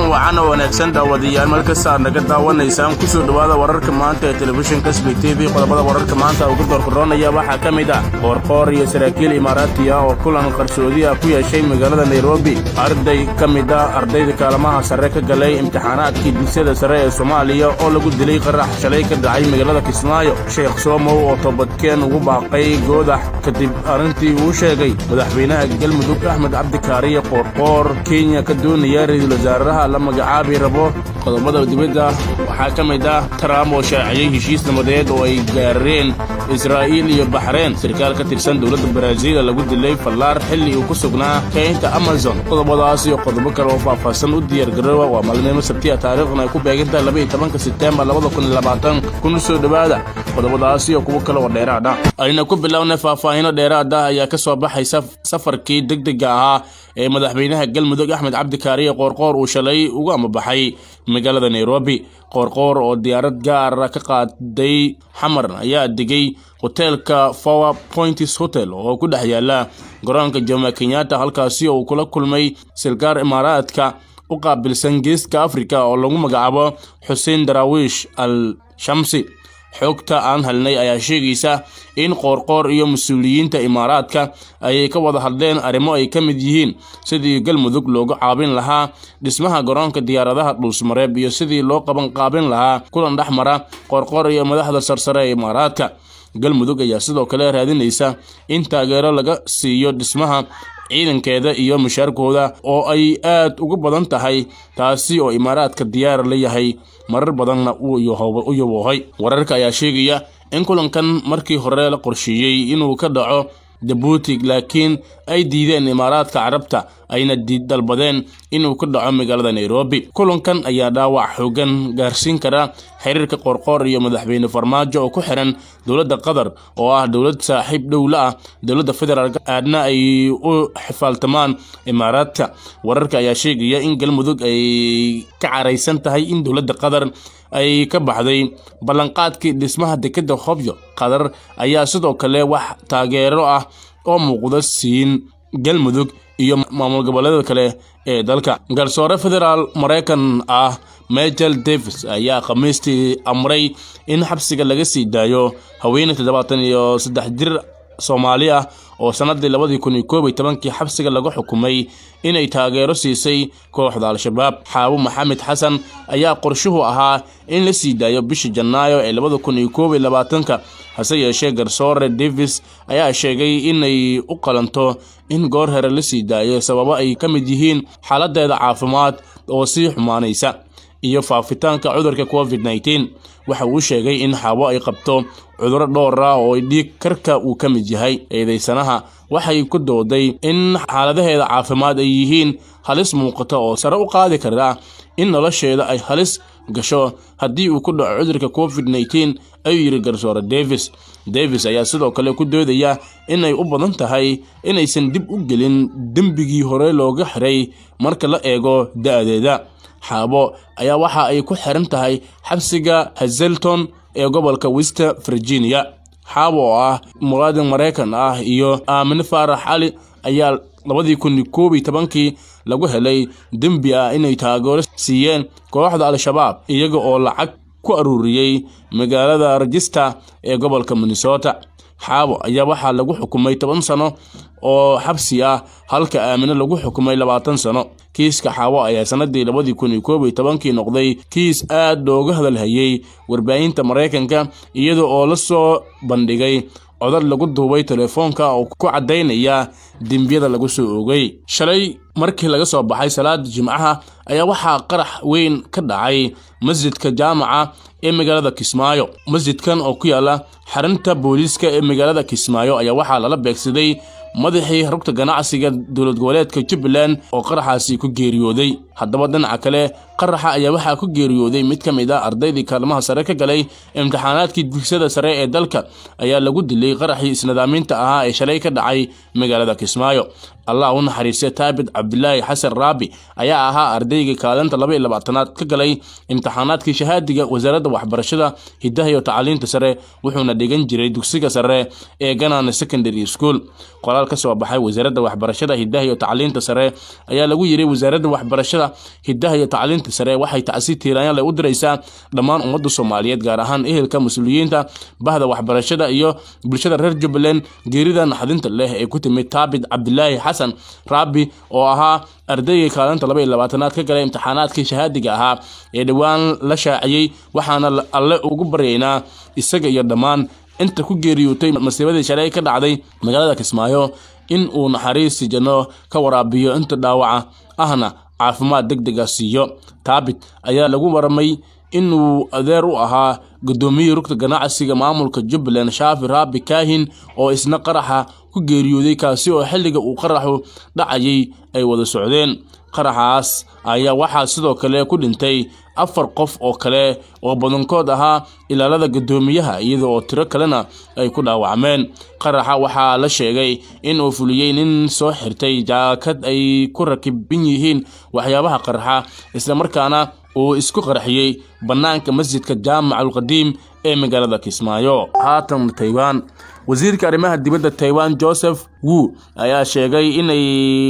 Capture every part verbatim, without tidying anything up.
wacan oo wanaagsan daawadayaal markasta naga daawanaysaan ku soo dhawaada wararka maanta ee telefishinka S B T V qodobada wararka maanta ugu doorkoronaya waxa kamid ah qorqor iyo saraakiil imaaraatiya oo kulan qarsoodi ah ku yeeshay magaalada Nairobi arday kamid ah ardayda kaalmaha sare ka galay imtixaanaadkii dugsiga sare ee Soomaaliya oo lagu dilay qarax shalay ka dhacay magaalada Kismaayo Sheekh Soomo oo toobadkeen ugu baaqay goodax kadib arintii uu sheegay madaxweynaha Galmudug Axmed Cabdi Kaariye qorqor Kenya ka doonaya ra'iisul wasaaraha la magacaabi rabo qodobada dibadda waxa kamid ah Trump oo shaaciyay heshiis nabadeed oo ay gaareen Israa'iil iyo Bahrain sarkaal ka tirsan dawladda Brazil lagu dilay fallaar xilli uu ku sugnaa kaynta Amazon qodobadaas iyo qodobo kale oo faahfaahsan u diyaar garoowa waa maalmo sabti ah taariikhna ay ku beegantahay laba iyo tobanka September laba kun iyo labaatan kun soo dhawaada qodobadaas iyo kuwa kale oo dheeraad ah ayna ku bilownay faahfaahin dheeraad ah ayaa ka soo baxay safarkii degdega ah ee madaxweynaha Galmudug Axmed Cabdi Kaariye qorqor uu shalay ugu amabaxay magaalada Nairobi qorqor oo diyaarad gaar ah ka qaaday xamar ayaa digay hotelka Four Points Hotel oo ku dhex yaala garoonka Jomo Kenyatta halkaas oo kula kulmay silgaar imaaraadka u qaabilsan geeska Afrika oo lagu magacaabo Hussein Darwish Al Shamsi xogta aan helnay ayaa sheegaysa in qorqor iyo mas'uuliyiinta imaaraadka ay ka wada hadleen arrimo ay kamid yihiin sidii Galmudug loogu caabin lahaa dhismaha garoonka diyaaradaha Dhuusmareeb iyo sidii loo qaban qaabin lahaa kulan dhaxmara qorqor iyo madaxda sarsare ee imaaraadka Galmudug ayaa sidoo kale raadinaysa in taageero laga siiyo dhismaha ciidankeeda iyo mushaarkooda oo ay aad ugu badan tahay taasi oo imaaraadka diyaar la yahay marar badanna uu u yahay wararka ayaa sheegaya in kulankan markii hore la qorsheeyay inuu ka dhaco Djibouti laakiin ay diideen imaaraadka Carabta ayna dalbadeen inuu ka dhaco magaalada Nairobi kulankan ayaa dhaawac xooggan gaarsiin kara xiriirka qorqor iyo madaxweyne Farmaajo oo ku xiran dawladda Qatar oo ah dawlad saaxiib dawla ah dawladda federaalka aadna ay u xifaaltamaan imaaraadka wararka ayaa sheegaya in Galmudug ay ka careysan tahay in dawladda Qatar ay ka baxday ballanqaadkii dhismaha dekedda Hobyo Qatar ayaa sidoo kale wax taageero ah oo muuqda siin Galmudug iyo maamul goboleedyada kale ee dalka garsoore federaal Mareykan ah Michael Davis ayaa khamiistii amray in xabsiga laga sii daayo haweeney toddobaatan iyo saddex jir Soomaali ah oo sanadii laba kun iyo koob iyo toban xabsiga lagu xukumay inay taageero siisay kooxda Al-Shabaab Xaabo Maxamed Xasan ayaa qorshuhu ahaa in la sii daayo bishii Janaayo ee laba kun iyo koob iyo labaatan hase yeeshee garsoore Davis ayaa sheegay inay u qalanto in goor hore la sii daayo sababo ay kamid yihiin xaaladeeda caafimaad oo sii xumaanaysa iyo faafitaanka cudurka COVID nineteen waxa uu sheegay in Xaabo ay qabto cudurro dhowr ah oo dhiig karka uu kamid yahay eedeysanaha waxay ku dooday in xaaladaheeda caafimaad ay yihiin halis muuqata oo sare u qaadi kara in nolosheeda ay halis gasho haddii uu ku dhaco cudurka COVID nineteen ayuu yiri garsoore Davis Davis ayaa sidoo kale ku doodaya inay u badan tahay inaysan dib u gelin dambigii hore looga xiray marka la eego da'deeda Xaabo ayaa waxa ay ku xiran tahay xabsiga Hazleton ee gobolka West Virginia Xaabo ah muwaadin Mareykan ah iyo Aamin Farax Ali ayaa laba kun iyo koob iyo toban lagu helay dambi ah inay taageero siiyeen kooxda Al-Shabaab iyaga oo lacag ku aruuriyay magaalada Register ee gobolka Minnesota Xaabo ayaa waxa lagu xukumay toban sano oo xabsi ah halka Aamin lagu xukumay labaatan sano kiiska Xaabo ayaa sanadii laba kun iyo koob iyo toban noqday kiis aad looga hadalhayay warbaahinta Mareykanka iyada oo la soo bandhigay codad lagu duubay telefoonka oo ku cadeynaya dambiyada lagu soo oogay shalay markii laga soo baxay salaad Jimcaha ayaa waxa qarax weyn ka dhacay masjidka jaamaca ee magaalada Kismaayo masjidkan oo ku yaala xarunta booliska ee magaalada Kismaayo ayaa waxa lala beegsaday madaxii rugta ganacsiga dawlad goboleedka Jubbaland oo qaraxaasi ku geeriyooday haddaba dhinaca kale qaraxa ayaa waxa ku geeriyooday mid kamid ah ardaydii kaalmaha sare ka galay imtixaanaadkii dugsiga sare ee dalka ayaa lagu dilay qaraxii isnadaaminta ahaa ee shalay ka dhacay magaalada Kismaayo allah u naxariistay taabid cabdilaahi xasan raabi ayaa ahaa ardayga kaalinta laba iyo labaatanaad ka galay imtixaanaadkii shahaadiga wasaaradda waxbarashada hidaha iyo tacliinta sare wuxuuna dhigan jiray dugsiga sare ee Ganaan Secondary School. qoraal ka soo baxay wasaaradda waxbarashada hidaha iyo tacliinta sare ayaa lagu yiri wasaaradda waxbarashada hidaha iyo tacliinta sare waxay tacsiin tiiraan leh u diraysaa dhammaan ummadda Soomaaliyeed gaar ahaan ehelka mas'uuliyiinta bahda waxbarashada iyo bulshada reer Jubbaland geerida naxdinta leh ee ku timid taabid cabdilaahi xasan raabi oo ahaa ardayga kaalinta laba iyo labaatanaad ka galay imtixaanaadkii shahaadiga ahaa ee dhawaan la shaaciyay waxaana alle ugu baryaynaa isaga iyo dhammaan inta ku geeriyootay masiibadii shalay ka dhacday magaalada Kismaayo in uu naxariis janno ka waraabiyo inta dhaawaca ahna caafimaad degdeg ah siiyo. taabid ayaa lagu waramay inuu adeer u ahaa gudoomiye rugta ganacsiga maamulka Jubbaland Shaafi Raabi Kaahin oo isna qaraxa ku geeriyooday kaasi oo xilliga uu qaraxu dhacayay ay wada socdeen. qaraxaas ayaa waxaa sidoo kale ku dhintay afar qof oo kale oo badankood ahaa ilaalada gudoomiyaha iyadoo tiro kalena ay ku dhaawacmeen. qaraxa waxaa la sheegay in uu fuliyay nin soo xirtay jaakad ay ku rakibin yihiin waxyaabaha qaraxa isla markaana uu isku qarxiyay banaanka masjidka Jaamacul Qadiim ee magaalada Kismaayo. haatan Taiwan wasiirka arrimaha dibadda Taiwan Joseph Wu ayaa sheegay inay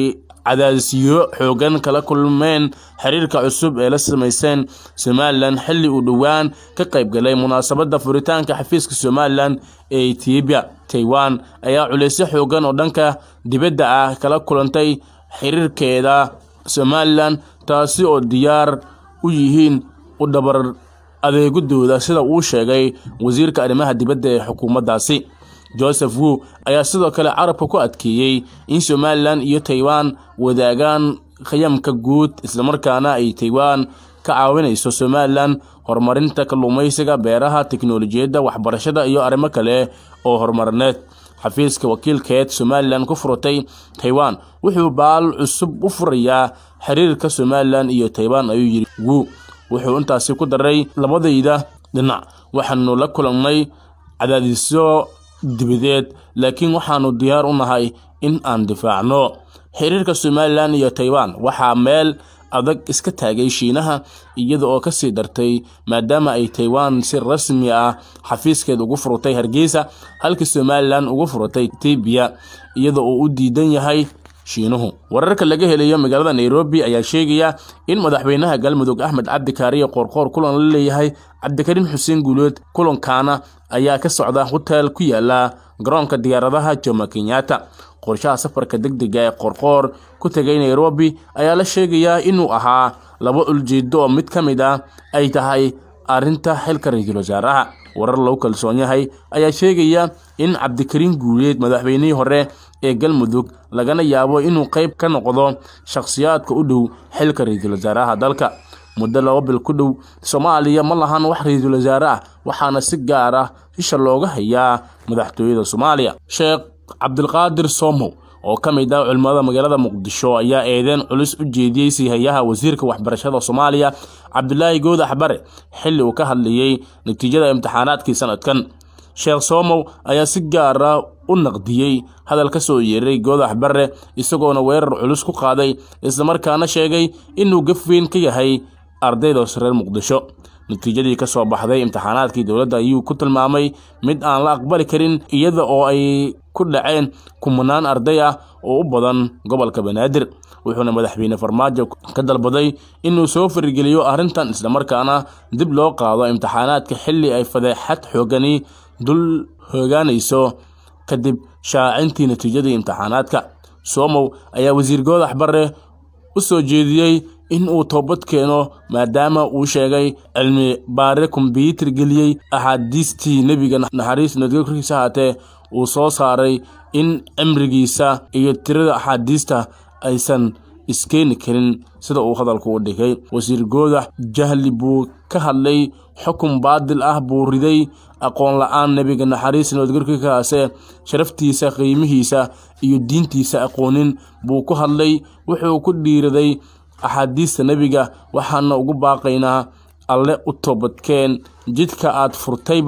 cadaadisyo xoogan kala kulmeen xiriirka cusub ee la sameeyeen Somaliland xilli uu dhawaan ka qayb galay munaasabadda furitaanka xafiiska Somaliland ee Ethiopia. Taiwan ayaa culeysyo xoogan oo dhanka dibadda ah kala kulantay xiriirkeeda Somaliland taasi oo diyaar u yihiin u dhabar adeegudooda sida uu sheegay wasiirka arrimaha dibadda ee xukuumaddaasi. Joseph Wu ayaa sidoo kale carabka ku adkeeyay in Somaliland iyo Taiwan wadaagaan qiyamka guud isla markaana ay Taiwan ka caawinayso Somaliland horumarinta kalluumaysiga, beeraha, tiknoolajiyadda, waxbarashada iyo arrimo kale oo horumarineed. xafiiska wakiilkeed Somaliland ku furtay Taiwan wuxuu baal cusub u furayaa xiriirka Somaliland iyo Taiwan ayuu yiri Wu. wuxuu intaasi ku daray labadayda dhinac waxaanu la kulannay cadaadisyo dibadeed laakiin waxaanu diyaar u nahay in aan difaacno xiriirka Somaliland iyo Taiwan. waxaa meel adag iska taagay Shiinaha iyada oo ka sii dartay maadaama ay Taiwan si rasmi ah xafiiskeed ugu furtay Hargeysa halka Somaliland ugu furtay Ethiopia iyada oo u diidan yahay Shiinuhu. wararka laga helayo magaalada Nairobi ayaa sheegaya in madaxweynaha Galmudug Axmed Cabdi Kaariye Qoorqoor kulan la leeyahay Cabdikariim Xuseen Guuleed. kulankana ayaa ka socda hotel ku yaala garoonka diyaaradaha Jomo Kenyatta. qorshaha safarka degdega ee Qoorqoor ku tagay Nairobi ayaa la sheegayaa inuu ahaa laba ujeedo oo mid kamid ah ay tahay arinta xilka ra'iisul wasaaraha. warar loo kalsoon yahay ayaa sheegaya in Cabdikariim Guuleed madaxweynihii hore ee Galmudug lagana yaabo inuu qayb ka noqdo shakhsiyaadka u dhow xilka ra'iisul wasaaraha dalka. muddo laba bil ku dhow Soomaaliya ma lahan wax ra'iisul wasaare ah waxaana si gaar ah isha looga hayaa madaxtooyada Soomaaliya. Sheekh Cabdilqaadir Soomow oo kamid ah culimada magaalada Muqdisho ayaa eedeyn culus u jeediyay sihayaha wasiirka waxbarashada Soomaaliya Cabdulaahi Goodax Bare xilli uu ka hadlayay natiijada imtixaanaadkii sanadkan. Sheekh Soomow ayaa si gaar ah u naqdiyay hadal ka soo yeeray Goodax Bare isagoona weerar culus ku qaaday isla markaana sheegay inuu gafweyn ka yahay ardayda reer Muqdisho. natiijadii ka soo baxday imtixaanaadkii dawladda ayuu ku tilmaamay mid aan la aqbali karin iyada oo ay ku dhaceen kumanaan arday ah oo u badan gobolka Banaadir. wuxuuna madaxweyne Farmaajo ka dalbaday inuu soo fargeliyo arrintan isla markaana dib loo qaado imtixaanaadka xilli ay fadeexad xoogani dul hoogaanayso kadib shaacintii natiijadii imtixaanaadka. Soomow ayaa wasiir Goodax Bare u soo jeediyay in uu toobad keeno maadaama uu sheegay cilmi baare computer geliyay ahadiistii nabiga naxariis nabadgelkiisa haatee uu soo saaray in cimrigiisa iyo tirada ahadiista aysan iskeeni karin sida uu hadalku u dhigay. wasiir Goodax jahli buu ka hadlay xukun baadil ah buu riday aqoon la'aan nabiga naxariis nabadgelkiisa haase sharaftiisa qiimihiisa iyo diintiisa aqoonin buu ku hadlay. wuxuu ku dhiiraday ahadiista nabiga waxaana ugu baaqaynaa alle u toobadkeen jidka aad furtayba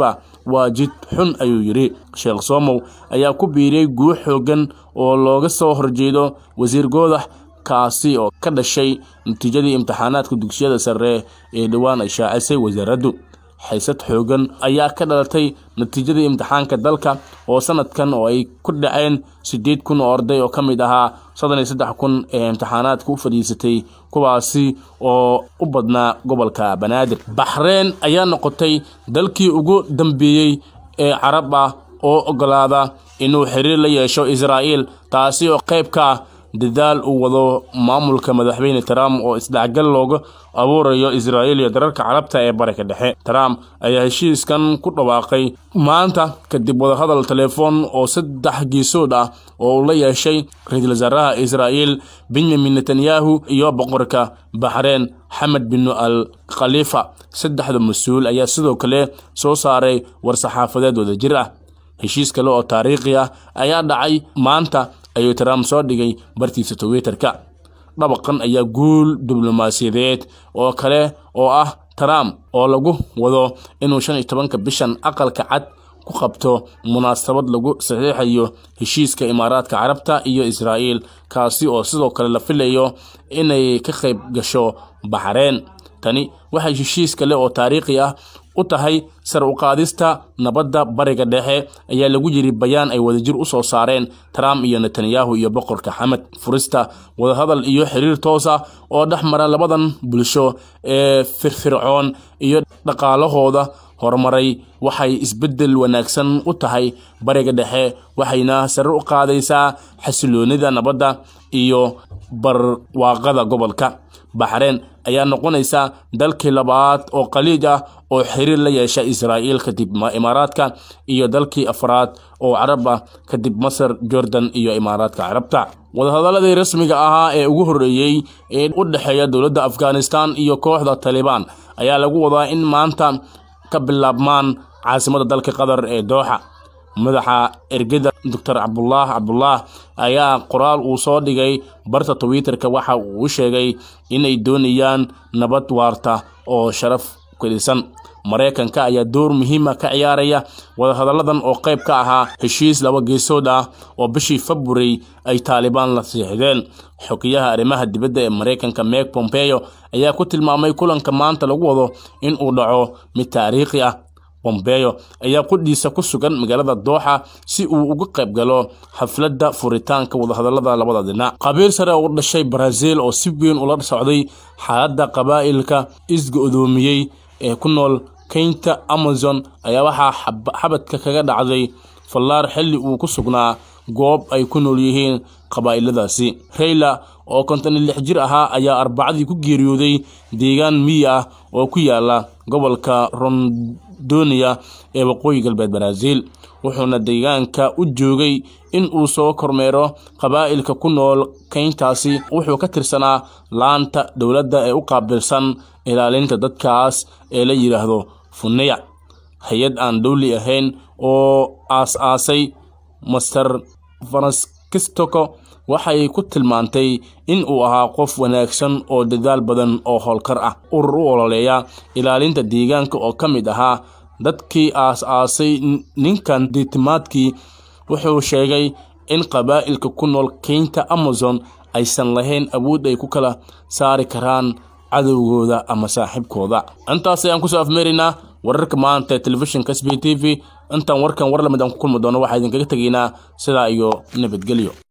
waa jid xun ayuu yiri. Sheekh Somow ayaa ku biiriyay guux xoogan oo looga soo horjeedo wasiir Goodax kaasi oo ka dhashay natiijadii imtixaanaadka dugsiyada sare ee dhawaan ay shaacisay wasaaraddu. Haysad xoogan ayaa ka dhalatay natiijadii imtixaanka dalka oo sanadkan oo ay ku dhaceen sideed kun oo arday oo kamid ahaa soddon iyo saddex kun ee imtixaanaadka u fadhiisatay kuwaasi oo u badnaa gobolka Banaadir. Bahrain ayaa noqotay dalkii ugu dambeeyay ee Carab ah oo ogolaada inuu xiriir la yeesho Israa'iil, taasi oo qayb ka ah dadaal uu wado maamulka madaxweyne Trump oo isdhexgal looga abuurayo Israa'iil iyo dalalka Carabta ee Bariga Dhexe. Trump ayaa heshiiskan ku dhawaaqay maanta kadib wada hadal telefoon oo saddex geesood ah oo uu la yeeshay ra'iisul wasaaraha Israa'iil Benjamin Netanyahu iyo boqorka Bahrain Hamad bin Al Khalifa. Saddexda mas'uul ayaa sidoo kale soo saaray war saxaafadeed wada jir ah. Heshiis kale oo taariikhi ah ayaa dhacay maanta ayuu Trump soo dhigay bartiisa Twitter-ka. Dabaqan ayaa guul diblomaasiyadeed oo kale oo ah Trump oo lagu wado inuu shan iyo tobanka bishan aqalka cad ku qabto munaasabad lagu saxiixayo heshiiska Imaaraadka Carabta iyo Israa'iil, kaasi oo sidoo kale la filayo inay ka qayb gasho Bahrain. Tani waxay heshiis kale oo taariikhi ah u tahay sar u qaadista nabadda Bariga Dhexe ayaa lagu yiri bayaan ay wadajir u soo saareen Trump iyo Netanyahu iyo boqorka Hamad. Furista wada hadal iyo xiriir toos ah oo dhaxmara labadan bulsho ee firfircoon iyo dhaqaalahooda horumaray waxay isbedel wanaagsan u tahay Bariga Dhexe, waxayna sar u qaadaysaa xasiloonida nabadda iyo barwaaqada gobolka. Bahrain ayaa noqonaysa dalkii labaad oo qaliij ah oo xiriir la yeesha Israa'iil kadib Imaaraadka iyo dalkii afraad oo Carab ah kadib Masar, Jordan iyo Imaaraadka Carabta. wada hadaladii rasmiga ahaa ee ugu horeeyay ee u dhaxeeya dawladda Afghanistan iyo kooxda Taliban ayaa lagu wadaa in maanta ka bilaabmaan caasimadda dalka Qatar ee Doha. madaxa ergada Doctor Abdullah Abdullah ayaa qoraal uu soo dhigay barta Twitter-ka waxa uu sheegay inay doonayaan nabad waarta oo sharaf ku dhisan. Mareykanka ayaa door muhiim ah ka ciyaaraya wada hadaladan oo qayb ka ahaa heshiis laba geesood ah oo bishii February ay Taliban la saxiixdeen. Xogayaha arrimaha dibadda ee Mareykanka Mike Pompeo ayaa ku tilmaamay kulanka maanta lagu wado in uu dhaco mid taariikhi ah. Pompeo ayaa qudhiisa ku sugan magaalada Doha si uu uga qayb galo xafladda furitaanka wada hadalada labada dhinac. Qabiil sare oo dhashay Brazil oo si weyn ula socday xaaladda qabaa'ilka isgo'doomiyay ee ku nool keynta Amazon ayaa waxaa xabadka kaga dhacday fallaar xilli uu ku sugnaa goob ay ku nool yihiin qabaa'iladaasi. Raila oo konton iyo lix jir ahaa ayaa Arbacadii ku geeriyooday deegaan miyi ah oo ku yaala gobolka Rondônia ee waqooyi galbeed Brazil, wuxuuna deegaanka u joogay in uu soo kormeero qabaa'ilka ku nool keyntaasi. Wuxuu ka tirsanaa laanta dawladda ee u qaabilsan ilaalinta dadkaas ee la yiraahdo Funeya, hay'ad aan dawli ahayn oo aas-aasay Master Francisco waxay ku tilmaantay in uu ahaa qof wanaagsan oo dadaal badan oo howlkar ah. Urur u ololeeya ilaalinta deegaanka oo ka mid ahaa dadkii aas-aasay ninkan diitimaadkii wuxuu sheegay in qabaa'ilka ku nool keynta Amazon aysan lahayn awood ay ku kala saari karaan cadowgooda ama saaxiibkooda. Intaas ayaan ku soo afmeerinaa wararka maanta ee telefishinka S B T V. intaan warkan war lamid aan ku kulmi doono waxaa idinkaga tegaynaa sidaa iyo nabadgelyo.